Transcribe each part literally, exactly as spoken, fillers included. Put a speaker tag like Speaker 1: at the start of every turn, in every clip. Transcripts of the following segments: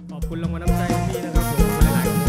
Speaker 1: ขอบคุณรางวัลน้ำใจพี่นะครับผมหลายๆ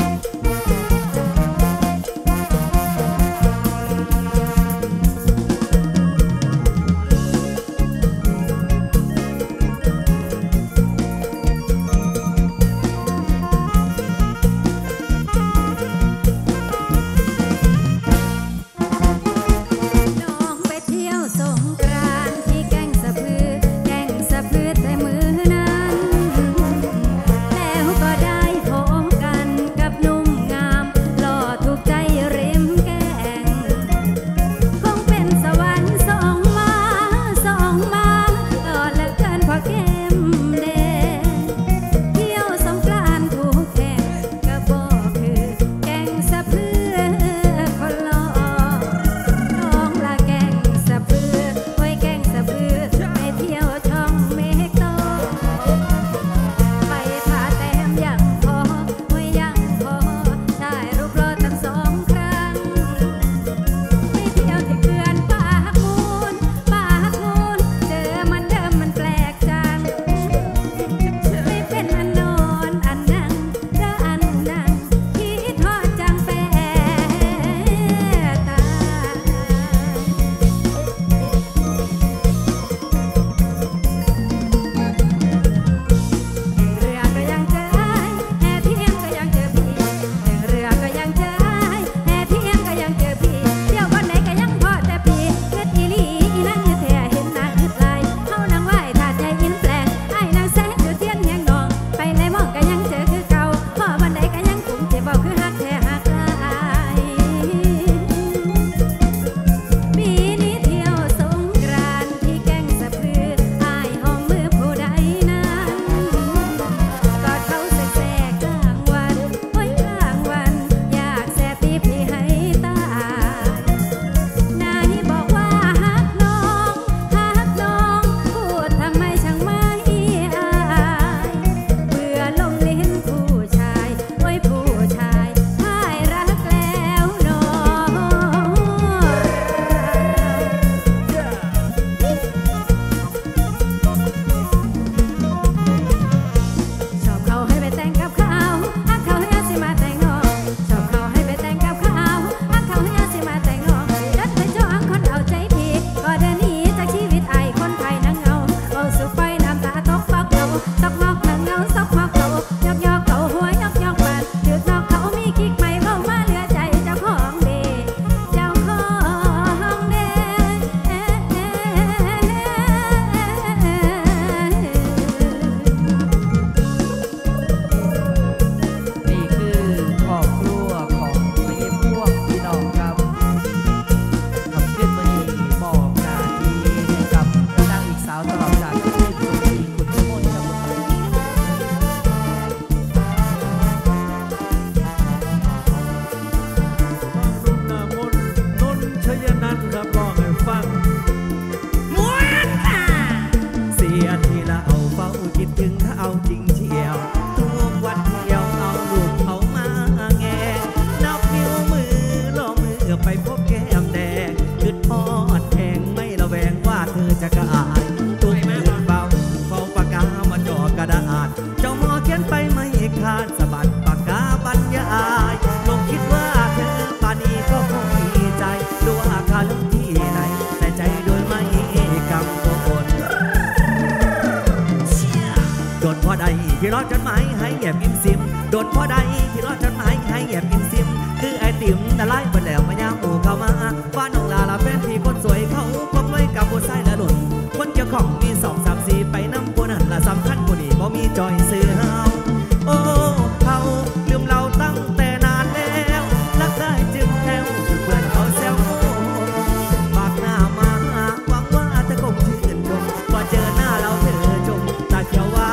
Speaker 2: ที่รอจดหมายให้แอบยิ้มซิมโดนพ่อใดที่รอจดหมายให้แอบยิ้มซิมคือไอติมแต่ไล่ไปแล้วมาย่างอูเข้ามาว่าน้องลาลาแฟนที่คนสวยเขาพบเลยกับผู้ชายละหล่นคนเกี่ยวของมีสองสามสี่ไปน้ำผู้นั้นละสำคัญผู้นี้บ่มีจอยซื้อเฮาโอ้เขาลืมเราตั้งแต่นานแล้วรักได้จึงแถวเพื่อนเขาแซวปากหน้ามาหวังว่าจะคงชื่นชมพอเจอหน้าเราเธอชมตาเขียวว่า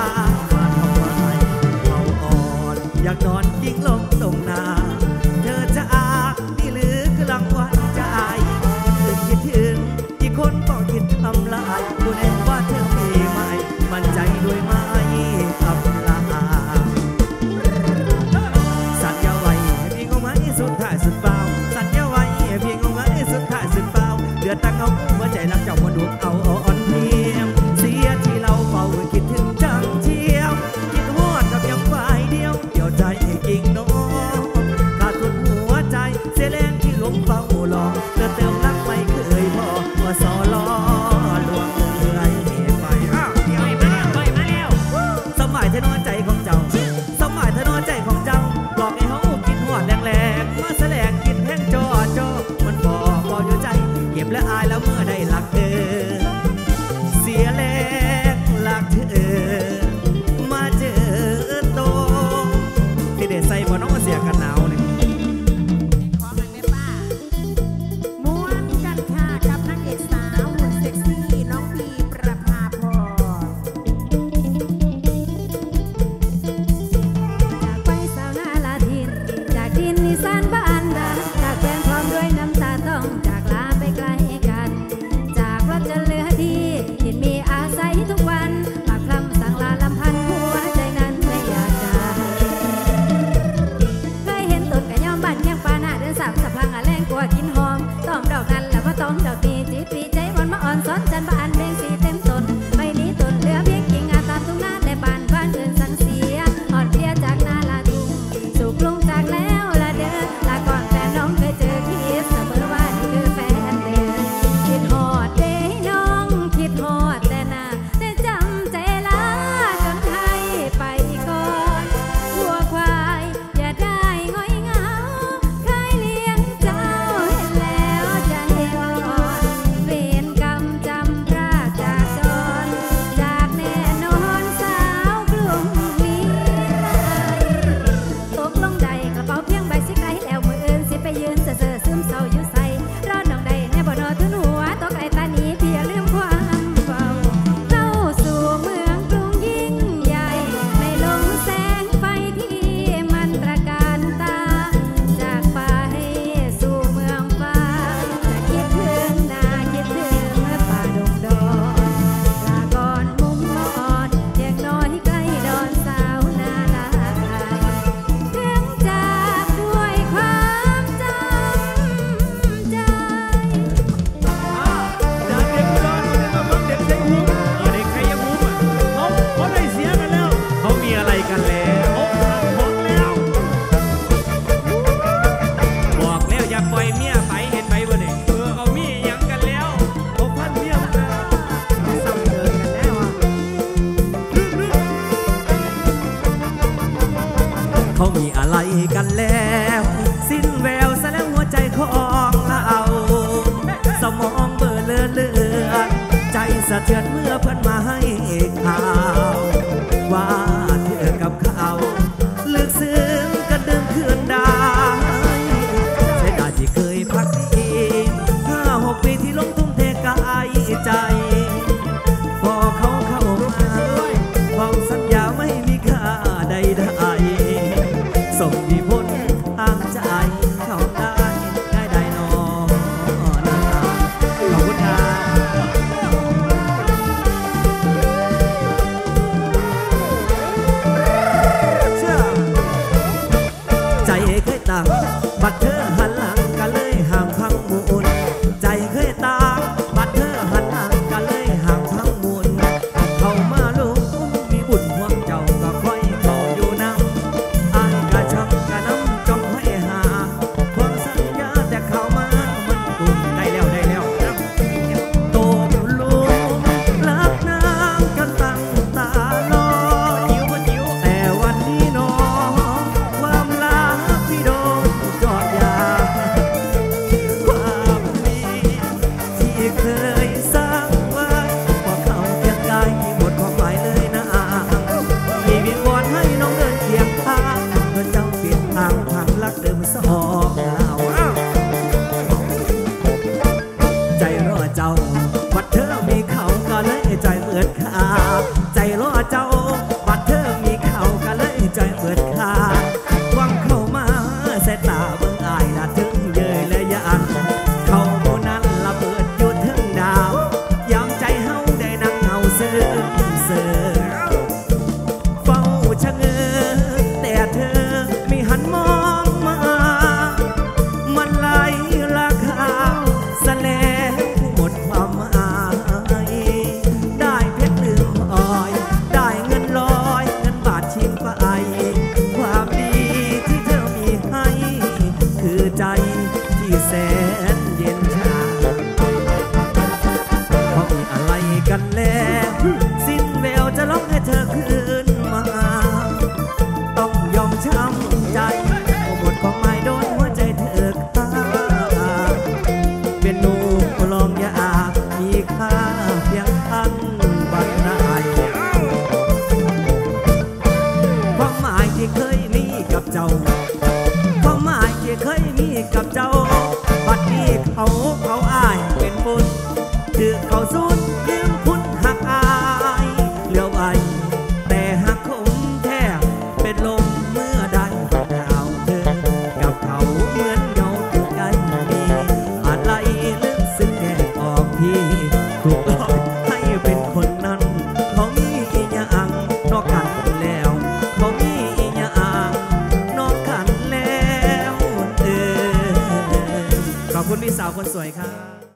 Speaker 2: อยากนอนยิ่งลงตรงหน้าเธอจะอานี่หรือคือรางวัลใจถึงคิดถึงอีกคนก็คิดทำลายดูแน่ว่าเธอมีไหมมั่นใจด้วยไหมทำลายสัญญาไว้เพียงเอาไว้สุดท้ายสุดเปล่าสัญญาไว้เพียงเอาไว้สุดท้ายสุดเปล่าเดือดตาเขาหัวใจรักเจ้าคนดวงเอาอ่อนเพียงเสียที่เราเฝ้าคิดถึงจังเที่ยวคิดฮอดกับกันแล้วบอกแล้วบอกแล้วอย่าปล่อยเมียไปเห็นไปบ่เนี่ยเออเอามียังกันแล้วเอาพันเมียมาซ้ำเดินกันแล้วอ่ะเขามีอะไรกันแล้วสิ้นแววซะแล้วหัวใจของเราสมองเบลอเลือเลือใจสะเทือนเมื่อเพื่อนมาให้ข่าวว่าเธอกับเขาลึกซึ้งกันเดิมเคืนได้ใช่ได้ที่เคยพักดีห้าหกปีที่ลงทุ่มเทกายใจพอเขาเข้ามาความสัญญาไม่มีค่าใดๆส่งมีผลทางใจเขาได้ได้ได้นอนขอบคุณครับใจเคยตั้งบัดเธอหันหลังกันเลยห่างพังมูลใจเคยตั้งบัดเธอหันหลังกันเลยห่างพังมูลเข้ามาลุกมีบุญห่วงเจ้าก็ค่อยเข้าอยู่น้ำอ่านกระชับกระน้ำจงค่อยหาความสัญญาแต่เข้ามามันตุ่มได้แล้วได้แล้วโตลุกรักนางกันตั้งตารอหิวก็หิวแต่วันนี้น้องความรักที่โดนจอดยาความดีที่เคยสร้างไว้พอเข้าเคียงกายหมดความหมายเลยนะมีวิงวอนให้น้องเดินเคียงข้างเพื่อเจ้าเปลี่ยนทางทางรักเดิมสองเราใจรอเจ้าบัดเธอมีเขาก็เลยใจเหมือนขาใจรอเจ้าบัดเธอมีเขาก็เลยใจเหมือนขาหวังเข้ามาแสตาเบิ่งอายละถึงเยยและยานเขาโมนั้นละเบิดอยู่ถึงดาวยามใจเฮาได้นั่งเงาเสื่อมเสื่อเฝ้าชะเง้อแต่เธอไม่หันมองมามันไหลราคาแสลงหมดความหมายได้เพชรลืมอ่อยได้เงินลอยเงินบาทชิมไปความดีที่เธอมีให้คือใจที่แสนเย็นชาเพราะมีอะไรกันแล้วสิ้นแววจะร้องให้เธอคืนมาต้องยอมช้ำใจหมดความหมายโดนหัวใจเธอฆ่าเป็นหนูลองยามีค่าเพียงพันบาทนายความหมายที่เคยมีกับเจ้าความหมายที่เคยมีกับเจ้าบัดนี้เขาเขาอายเป็นบุญถือเขาสุดยืมคุณหักอายเหลียวไปแต่หักคมแท้เป็นลมเมื่อได้ดาวเธอกับเขาเหมือนเงาตัวกันมีอะไรลึกซึ้งแยกออกพี่ถูกหลอกให้เป็นคนนั้นเขามีอีหยังนอกกันแล้วเขามีอีหยังนอกกันแล้วเออขอบคุณพี่สาวคนสวยครับ